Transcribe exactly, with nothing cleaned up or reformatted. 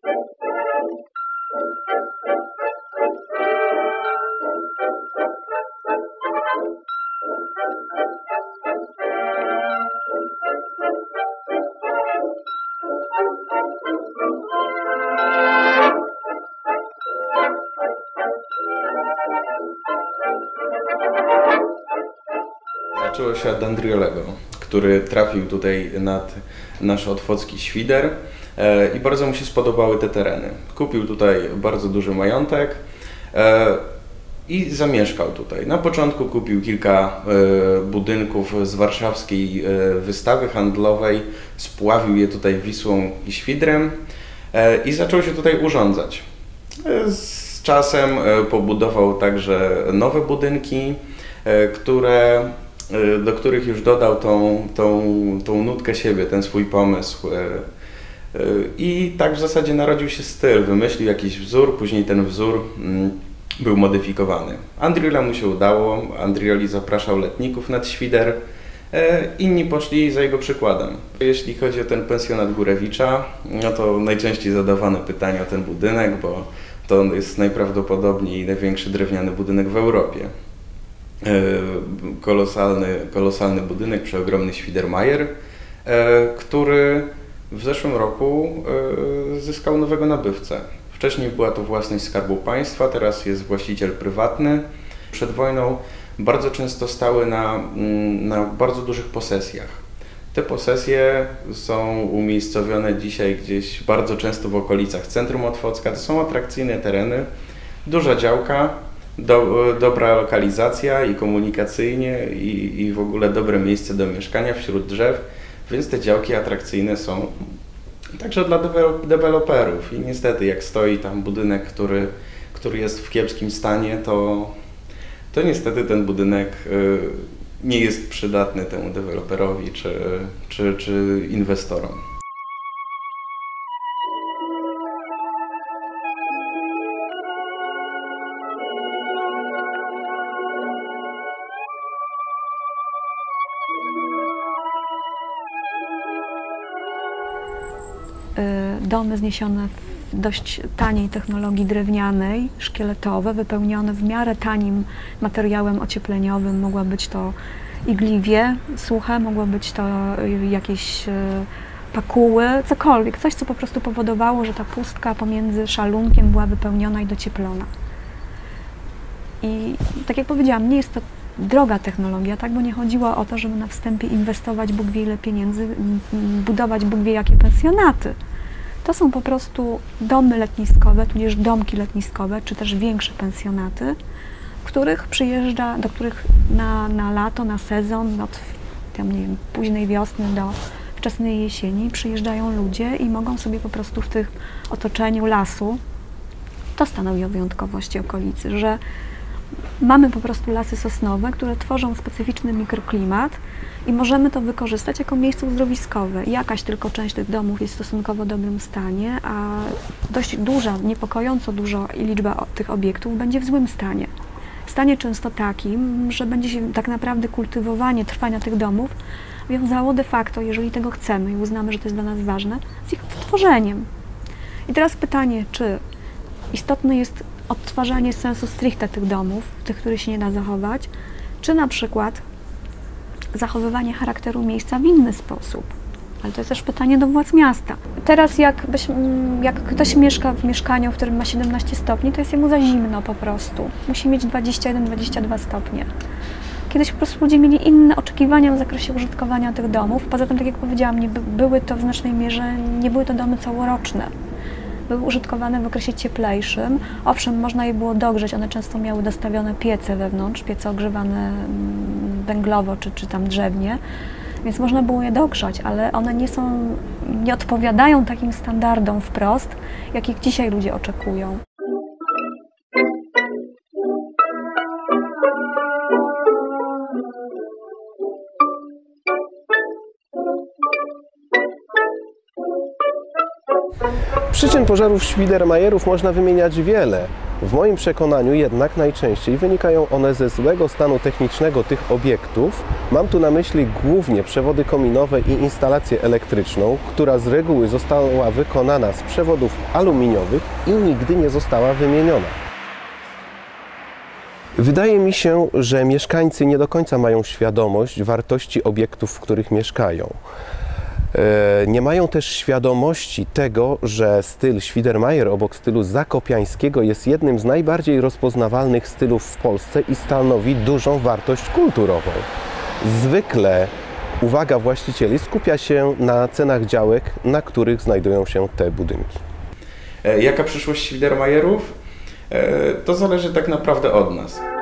Zaczęło się od Andriolego, który trafił tutaj nad nasz otwocki świder i bardzo mu się spodobały te tereny. Kupił tutaj bardzo duży majątek i zamieszkał tutaj. Na początku kupił kilka budynków z warszawskiej wystawy handlowej, spławił je tutaj Wisłą i Świdrem i zaczął się tutaj urządzać. Z czasem pobudował także nowe budynki, które do których już dodał tą, tą, tą nutkę siebie, ten swój pomysł. I tak w zasadzie narodził się styl, wymyślił jakiś wzór, później ten wzór był modyfikowany. Andriola mu się udało, Andrioli zapraszał letników nad Świder, inni poszli za jego przykładem. Jeśli chodzi o ten pensjonat Górewicza, no to najczęściej zadawane pytanie o ten budynek, bo to jest najprawdopodobniej największy drewniany budynek w Europie. Kolosalny, kolosalny budynek, przeogromny Świdermajer, który w zeszłym roku zyskał nowego nabywcę. Wcześniej była to własność Skarbu Państwa, teraz jest właściciel prywatny. Przed wojną bardzo często stały na, na bardzo dużych posesjach. Te posesje są umiejscowione dzisiaj gdzieś bardzo często w okolicach centrum Otwocka. To są atrakcyjne tereny, duża działka, Do, dobra lokalizacja i komunikacyjnie i, i w ogóle dobre miejsce do mieszkania wśród drzew, więc te działki atrakcyjne są także dla deweloperów. I niestety jak stoi tam budynek, który, który jest w kiepskim stanie, to, to niestety ten budynek nie jest przydatny temu deweloperowi czy, czy, czy inwestorom. Domy zniesione w dość taniej technologii drewnianej, szkieletowe, wypełnione w miarę tanim materiałem ociepleniowym. Mogła być to igliwie suche, mogło być to jakieś pakuły, cokolwiek. Coś, co po prostu powodowało, że ta pustka pomiędzy szalunkiem była wypełniona i docieplona. I tak jak powiedziałam, nie jest to droga technologia, tak? Bo nie chodziło o to, żeby na wstępie inwestować Bóg wie ile pieniędzy, budować Bóg wie jakie pensjonaty. To są po prostu domy letniskowe, tudzież domki letniskowe, czy też większe pensjonaty, których przyjeżdża, do których na, na lato, na sezon, od tam, nie wiem, późnej wiosny do wczesnej jesieni przyjeżdżają ludzie i mogą sobie po prostu w tych otoczeniu lasu, to stanowi o wyjątkowości okolicy, że mamy po prostu lasy sosnowe, które tworzą specyficzny mikroklimat i możemy to wykorzystać jako miejsce uzdrowiskowe. Jakaś tylko część tych domów jest w stosunkowo dobrym stanie, a dość duża, niepokojąco duża liczba tych obiektów będzie w złym stanie. W stanie często takim, że będzie się tak naprawdę kultywowanie trwania tych domów wiązało de facto, jeżeli tego chcemy i uznamy, że to jest dla nas ważne, z ich odtworzeniem. I teraz pytanie, czy istotne jest odtwarzanie sensu stricte tych domów, tych, których się nie da zachować, czy na przykład zachowywanie charakteru miejsca w inny sposób. Ale to jest też pytanie do władz miasta. Teraz jak, byś, jak ktoś mieszka w mieszkaniu, w którym ma siedemnaście stopni, to jest jemu za zimno po prostu. Musi mieć dwadzieścia jeden dwadzieścia dwa stopnie. Kiedyś po prostu ludzie mieli inne oczekiwania w zakresie użytkowania tych domów. Poza tym, tak jak powiedziałam, nie były to w znacznej mierze, nie były to domy całoroczne. Były użytkowane w okresie cieplejszym. Owszem, można je było dogrzeć, one często miały dostawione piece wewnątrz, piece ogrzewane węglowo czy, czy tam drzewnie, więc można było je dogrzać, ale one nie są, nie odpowiadają takim standardom wprost, jakich dzisiaj ludzie oczekują. Przyczyn pożarów Świdermajerów można wymieniać wiele. W moim przekonaniu jednak najczęściej wynikają one ze złego stanu technicznego tych obiektów. Mam tu na myśli głównie przewody kominowe i instalację elektryczną, która z reguły została wykonana z przewodów aluminiowych i nigdy nie została wymieniona. Wydaje mi się, że mieszkańcy nie do końca mają świadomość wartości obiektów, w których mieszkają. Nie mają też świadomości tego, że styl Świdermajer obok stylu zakopiańskiego jest jednym z najbardziej rozpoznawalnych stylów w Polsce i stanowi dużą wartość kulturową. Zwykle uwaga właścicieli skupia się na cenach działek, na których znajdują się te budynki. Jaka przyszłość Świdermajerów? To zależy tak naprawdę od nas.